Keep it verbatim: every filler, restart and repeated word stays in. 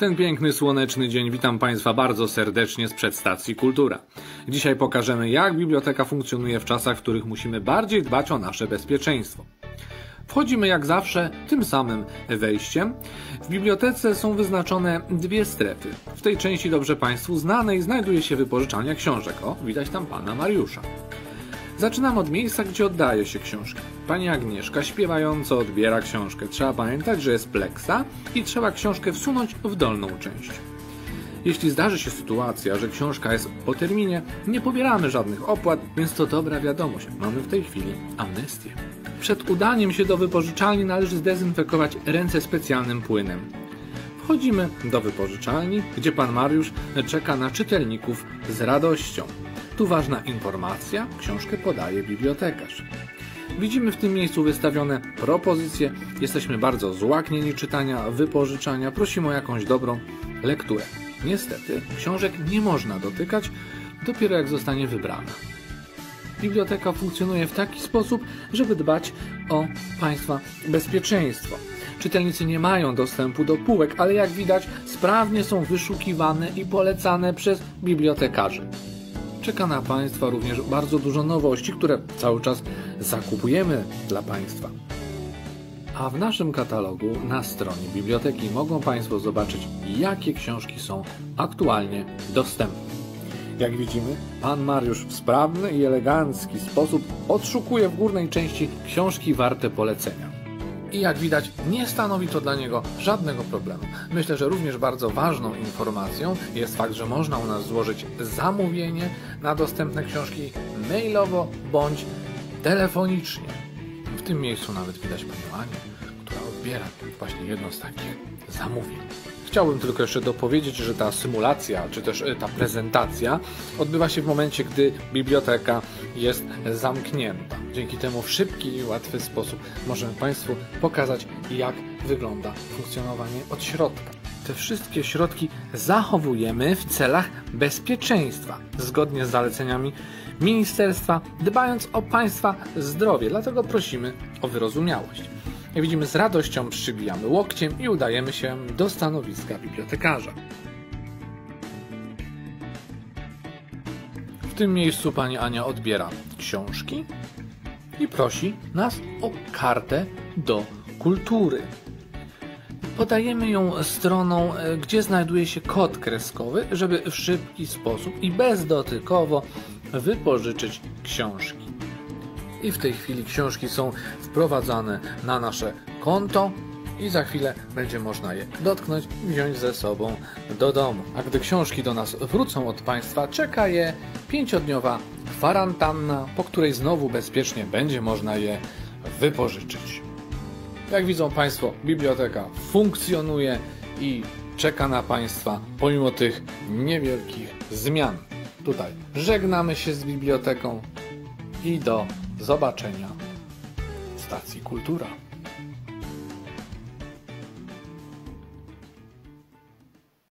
ten piękny, słoneczny dzień witam Państwa bardzo serdecznie sprzed stacji Kultura. Dzisiaj pokażemy, jak biblioteka funkcjonuje w czasach, w których musimy bardziej dbać o nasze bezpieczeństwo. Wchodzimy jak zawsze tym samym wejściem. W bibliotece są wyznaczone dwie strefy. W tej części dobrze Państwu znanej znajduje się wypożyczalnia książek. O, widać tam pana Mariusza. Zaczynam od miejsca, gdzie oddaje się książki. Pani Agnieszka śpiewająco odbiera książkę. Trzeba pamiętać, że jest pleksa i trzeba książkę wsunąć w dolną część. Jeśli zdarzy się sytuacja, że książka jest po terminie, nie pobieramy żadnych opłat, więc to dobra wiadomość. Mamy w tej chwili amnestię. Przed udaniem się do wypożyczalni należy zdezynfekować ręce specjalnym płynem. Wchodzimy do wypożyczalni, gdzie pan Mariusz czeka na czytelników z radością. Tu ważna informacja, książkę podaje bibliotekarz. Widzimy w tym miejscu wystawione propozycje, jesteśmy bardzo złaknieni czytania, wypożyczania, prosimy o jakąś dobrą lekturę. Niestety, książek nie można dotykać, dopiero jak zostanie wybrana. Biblioteka funkcjonuje w taki sposób, żeby dbać o Państwa bezpieczeństwo. Czytelnicy nie mają dostępu do półek, ale jak widać, sprawnie są wyszukiwane i polecane przez bibliotekarzy. Czeka na Państwa również bardzo dużo nowości, które cały czas zakupujemy dla Państwa. A w naszym katalogu na stronie biblioteki mogą Państwo zobaczyć, jakie książki są aktualnie dostępne. Jak widzimy, pan Mariusz w sprawny i elegancki sposób odszukuje w górnej części książki warte polecenia. I jak widać, nie stanowi to dla niego żadnego problemu. Myślę, że również bardzo ważną informacją jest fakt, że można u nas złożyć zamówienie na dostępne książki mailowo bądź telefonicznie. W tym miejscu nawet widać panią Anię, która odbiera właśnie jedno z takich zamówień. Chciałbym tylko jeszcze dopowiedzieć, że ta symulacja, czy też ta prezentacja odbywa się w momencie, gdy biblioteka jest zamknięta. Dzięki temu w szybki i łatwy sposób możemy Państwu pokazać, jak wygląda funkcjonowanie od środka. Te wszystkie środki zachowujemy w celach bezpieczeństwa, zgodnie z zaleceniami ministerstwa, dbając o Państwa zdrowie. Dlatego prosimy o wyrozumiałość. Jak widzimy, z radością przybijamy łokciem i udajemy się do stanowiska bibliotekarza. W tym miejscu pani Ania odbiera książki i prosi nas o kartę do kultury. Podajemy ją stroną, gdzie znajduje się kod kreskowy, żeby w szybki sposób i bezdotykowo wypożyczyć książki. I w tej chwili książki są wprowadzane na nasze konto i za chwilę będzie można je dotknąć i wziąć ze sobą do domu. A gdy książki do nas wrócą od Państwa, czeka je pięciodniowa kwarantanna, po której znowu bezpiecznie będzie można je wypożyczyć. Jak widzą Państwo, biblioteka funkcjonuje i czeka na Państwa pomimo tych niewielkich zmian. Tutaj żegnamy się z biblioteką i do zobaczenia w stacji Kultura.